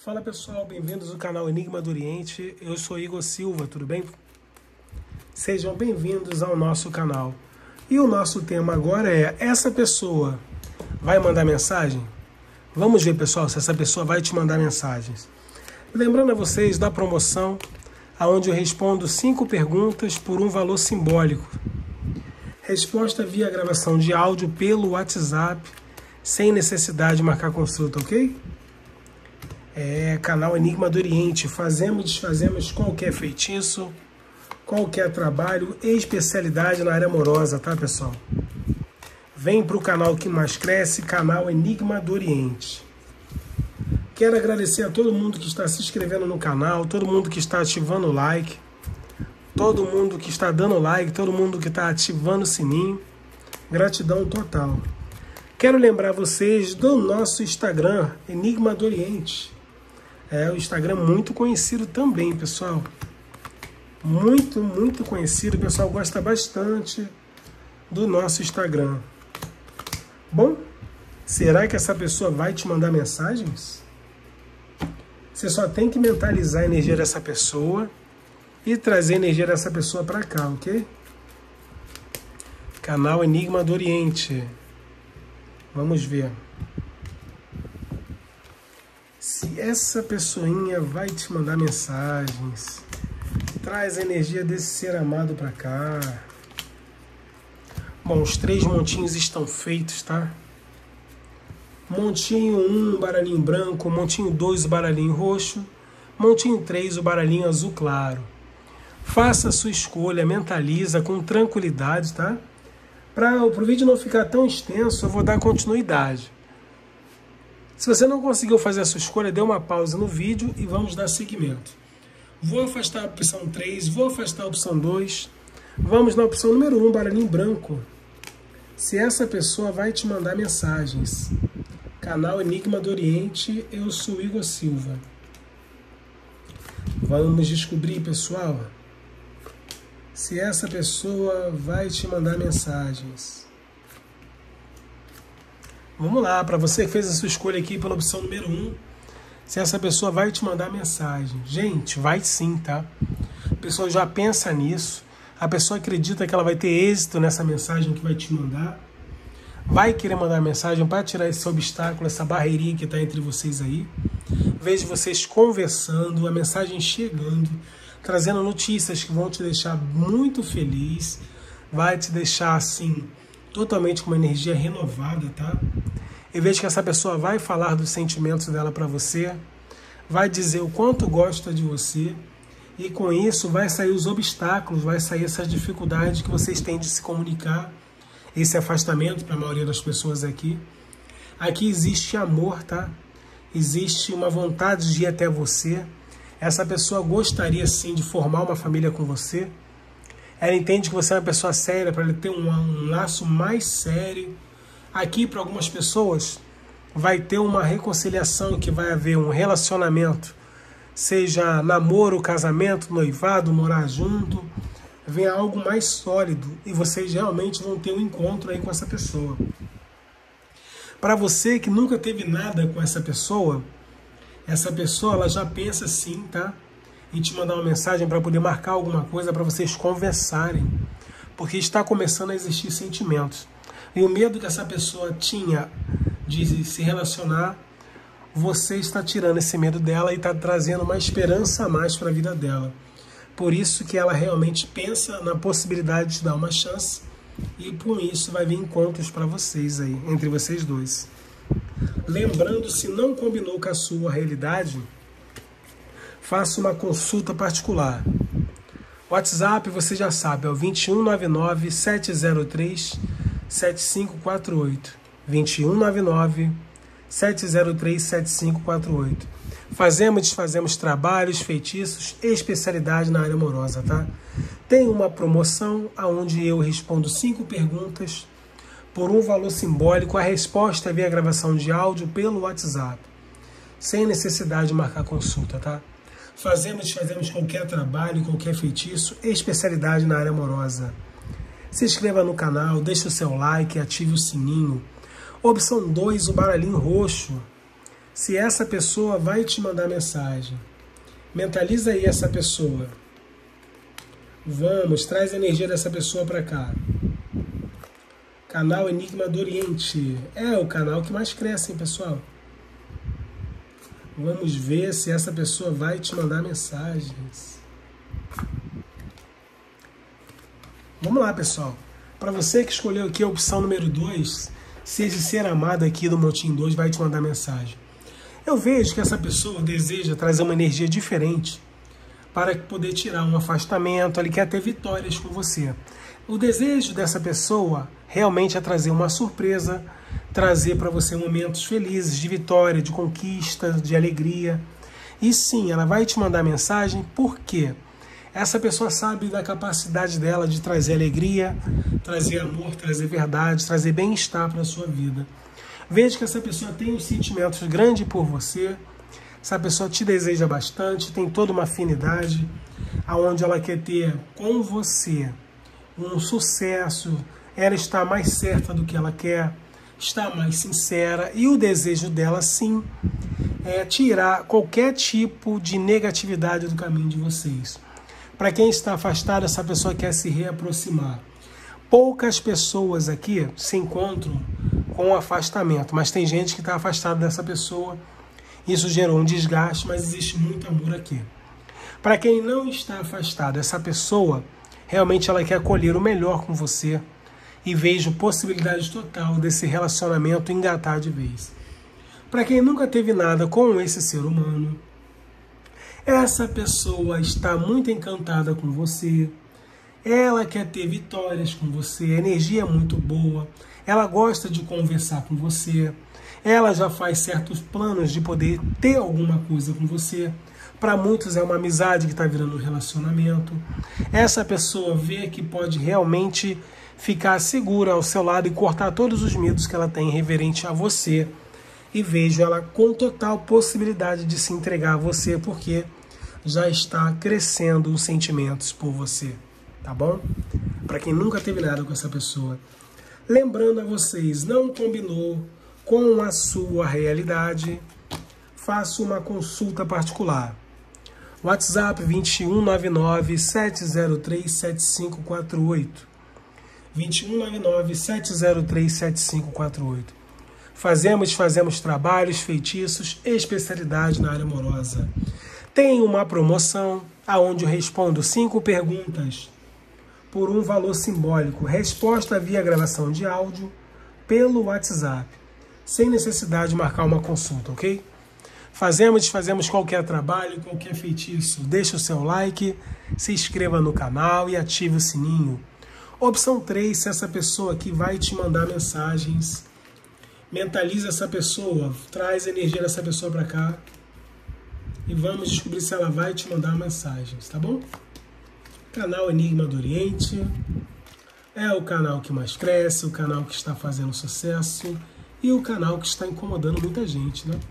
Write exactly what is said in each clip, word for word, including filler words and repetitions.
Fala pessoal, bem-vindos ao canal Enigma do Oriente. Eu sou Igor Silva, tudo bem? Sejam bem-vindos ao nosso canal. E o nosso tema agora é: essa pessoa vai mandar mensagem? Vamos ver, pessoal, se essa pessoa vai te mandar mensagens. Lembrando a vocês da promoção, onde eu respondo cinco perguntas por um valor simbólico. Resposta via gravação de áudio pelo WhatsApp, sem necessidade de marcar consulta, ok? É canal Enigma do Oriente. Fazemos, desfazemos qualquer feitiço, qualquer trabalho e especialidade na área amorosa, tá, pessoal? Vem para o canal que mais cresce, canal Enigma do Oriente. Quero agradecer a todo mundo que está se inscrevendo no canal, todo mundo que está ativando o like, todo mundo que está dando like, todo mundo que está ativando o sininho. Gratidão total. Quero lembrar vocês do nosso Instagram, Enigma do Oriente. É um Instagram muito conhecido também, pessoal. Muito, muito conhecido. O pessoal gosta bastante do nosso Instagram. Bom, será que essa pessoa vai te mandar mensagens? Você só tem que mentalizar a energia dessa pessoa e trazer a energia dessa pessoa para cá, ok? Canal Enigma do Oriente. Vamos ver se essa pessoinha vai te mandar mensagens. Traz a energia desse ser amado para cá. Bom, os três montinhos estão feitos, tá? Montinho um, baralhinho branco. Montinho dois, o baralhinho roxo. Montinho três, o baralhinho azul claro. Faça a sua escolha, mentaliza com tranquilidade, tá? Para o vídeo não ficar tão extenso, eu vou dar continuidade. Se você não conseguiu fazer a sua escolha, dê uma pausa no vídeo e vamos dar seguimento. Vou afastar a opção três, vou afastar a opção dois. Vamos na opção número um, baralhinho branco. Se essa pessoa vai te mandar mensagens. Canal Enigma do Oriente, eu sou Igor Silva. Vamos descobrir, pessoal, se essa pessoa vai te mandar mensagens. Vamos lá, para você que fez a sua escolha aqui pela opção número um, se essa pessoa vai te mandar mensagem. Gente, vai sim, tá? A pessoa já pensa nisso, a pessoa acredita que ela vai ter êxito nessa mensagem que vai te mandar, vai querer mandar mensagem para tirar esse obstáculo, essa barreirinha que está entre vocês aí. Vejo vocês conversando, a mensagem chegando, trazendo notícias que vão te deixar muito feliz, vai te deixar assim, totalmente com uma energia renovada, tá? Eu vejo que essa pessoa vai falar dos sentimentos dela para você, vai dizer o quanto gosta de você, e com isso vai sair os obstáculos, vai sair essas dificuldades que vocês têm de se comunicar, esse afastamento para a maioria das pessoas aqui. Aqui existe amor, tá? Existe uma vontade de ir até você. Essa pessoa gostaria sim de formar uma família com você. Ela entende que você é uma pessoa séria, para ele ter um, um laço mais sério. Aqui, para algumas pessoas, vai ter uma reconciliação, que vai haver um relacionamento, seja namoro, casamento, noivado, morar junto, vem algo mais sólido e vocês realmente vão ter um encontro aí com essa pessoa. Para você que nunca teve nada com essa pessoa, essa pessoa ela já pensa sim, tá? Em te mandar uma mensagem para poder marcar alguma coisa para vocês conversarem, porque está começando a existir sentimentos. E o medo que essa pessoa tinha de se relacionar, você está tirando esse medo dela e está trazendo uma esperança a mais para a vida dela. Por isso que ela realmente pensa na possibilidade de dar uma chance, e por isso vai vir encontros para vocês aí, entre vocês dois. Lembrando, se não combinou com a sua realidade, faça uma consulta particular. O WhatsApp você já sabe, é o dois um nove nove, sete zero três, sete cinco quatro oito. dois um nove nove, sete zero três, sete cinco quatro oito. Fazemos e desfazemos trabalhos, feitiços e especialidade na área amorosa, tá? Tem uma promoção onde eu respondo cinco perguntas por um valor simbólico. A resposta é via gravação de áudio pelo WhatsApp, sem necessidade de marcar consulta, tá? Fazemos, desfazemos qualquer trabalho, qualquer feitiço e especialidade na área amorosa. Se inscreva no canal, deixe o seu like, ative o sininho. Opção dois, o baralhinho roxo. se essa pessoa vai te mandar mensagem. Mentaliza aí essa pessoa. Vamos, traz a energia dessa pessoa para cá. Canal Enigma do Oriente. É o canal que mais cresce, hein, pessoal? Vamos ver se essa pessoa vai te mandar mensagens. Vamos lá, pessoal. Para você que escolheu aqui a opção número dois, se esse ser amado aqui do Montinho dois vai te mandar mensagem. Eu vejo que essa pessoa deseja trazer uma energia diferente para poder tirar um afastamento, ele quer ter vitórias com você. O desejo dessa pessoa realmente é trazer uma surpresa, trazer para você momentos felizes, de vitória, de conquista, de alegria. E sim, ela vai te mandar mensagem porque essa pessoa sabe da capacidade dela de trazer alegria, trazer amor, trazer verdade, trazer bem-estar para a sua vida. Veja que essa pessoa tem um sentimento grande por você, essa pessoa te deseja bastante, tem toda uma afinidade, aonde ela quer ter com você um sucesso, ela está mais certa do que ela quer, está mais sincera, e o desejo dela, sim, é tirar qualquer tipo de negatividade do caminho de vocês. Para quem está afastado, essa pessoa quer se reaproximar. Poucas pessoas aqui se encontram com afastamento, mas tem gente que está afastada dessa pessoa. Isso gerou um desgaste, mas existe muito amor aqui. Para quem não está afastado, essa pessoa realmente ela quer colher o melhor com você e vejo possibilidade total desse relacionamento engatar de vez. Para quem nunca teve nada com esse ser humano, essa pessoa está muito encantada com você, ela quer ter vitórias com você, a energia é muito boa, ela gosta de conversar com você, ela já faz certos planos de poder ter alguma coisa com você. Para muitos é uma amizade que está virando um relacionamento. Essa pessoa vê que pode realmente ficar segura ao seu lado e cortar todos os medos que ela tem referente a você. E vejo ela com total possibilidade de se entregar a você, porque já está crescendo os sentimentos por você, tá bom? Para quem nunca teve nada com essa pessoa. Lembrando a vocês, não combinou com a sua realidade, faça uma consulta particular. WhatsApp vinte e um nove nove, sete zero três, sete cinco quatro oito. vinte e um nove nove, sete zero três, sete cinco quatro oito. Fazemos, fazemos trabalhos, feitiços, especialidade na área amorosa. Tem uma promoção onde eu respondo cinco perguntas por um valor simbólico. Resposta via gravação de áudio pelo WhatsApp, sem necessidade de marcar uma consulta, ok? Fazemos, desfazemos qualquer trabalho, qualquer feitiço. Deixe o seu like, se inscreva no canal e ative o sininho. Opção três, se essa pessoa aqui vai te mandar mensagens, mentaliza essa pessoa, traz a energia dessa pessoa para cá e vamos descobrir se ela vai te mandar mensagens, tá bom? Canal Enigma do Oriente é o canal que mais cresce, o canal que está fazendo sucesso e o canal que está incomodando muita gente, né?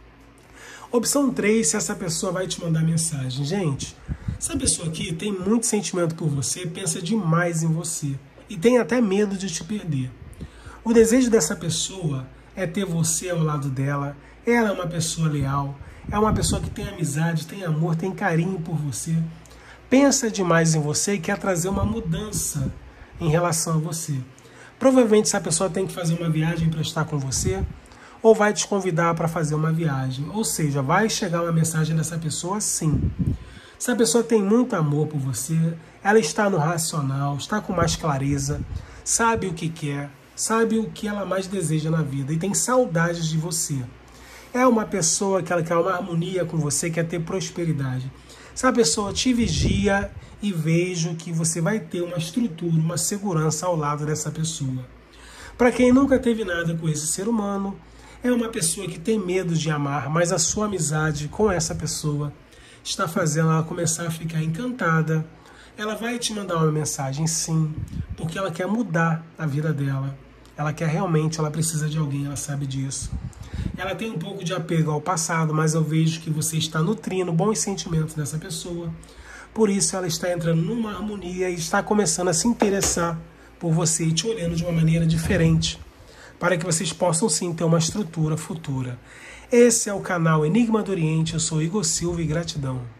Opção três, se essa pessoa vai te mandar mensagem. Gente, essa pessoa aqui tem muito sentimento por você, pensa demais em você e tem até medo de te perder. O desejo dessa pessoa é ter você ao lado dela, ela é uma pessoa leal, é uma pessoa que tem amizade, tem amor, tem carinho por você, pensa demais em você e quer trazer uma mudança em relação a você. Provavelmente essa pessoa tem que fazer uma viagem para estar com você, ou vai te convidar para fazer uma viagem. Ou seja, vai chegar uma mensagem dessa pessoa sim. Essa pessoa tem muito amor por você, ela está no racional, está com mais clareza, sabe o que quer, sabe o que ela mais deseja na vida e tem saudades de você. É uma pessoa que ela quer uma harmonia com você, quer ter prosperidade. Essa pessoa te vigia e vejo que você vai ter uma estrutura, uma segurança ao lado dessa pessoa. Para quem nunca teve nada com esse ser humano, é uma pessoa que tem medo de amar, mas a sua amizade com essa pessoa está fazendo ela começar a ficar encantada. Ela vai te mandar uma mensagem sim, porque ela quer mudar a vida dela. Ela quer realmente, ela precisa de alguém, ela sabe disso. Ela tem um pouco de apego ao passado, mas eu vejo que você está nutrindo bons sentimentos dessa pessoa. Por isso ela está entrando numa harmonia e está começando a se interessar por você e te olhando de uma maneira diferente, para que vocês possam sim ter uma estrutura futura. Esse é o canal Enigma do Oriente, eu sou Igor Silva e gratidão.